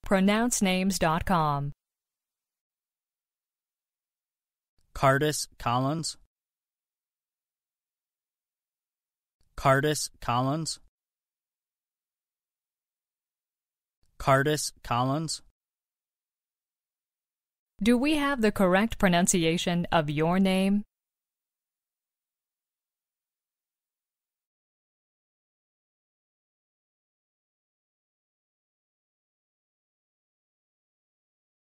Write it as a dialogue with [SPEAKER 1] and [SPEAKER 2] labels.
[SPEAKER 1] pronouncenames.com.
[SPEAKER 2] Cardiss Collins. Cardiss Collins. Cardiss Collins.
[SPEAKER 1] Do we have the correct pronunciation of your name?